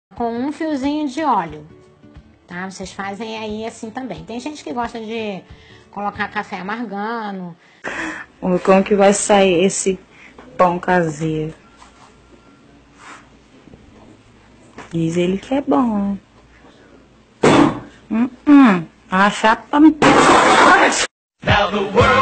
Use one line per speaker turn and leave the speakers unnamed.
com um fiozinho de óleo, tá? Vocês fazem aí assim também. Tem gente que gosta de colocar café amargando.
Como que vai sair esse pão caseiro? Diz ele que é bom. A chapa...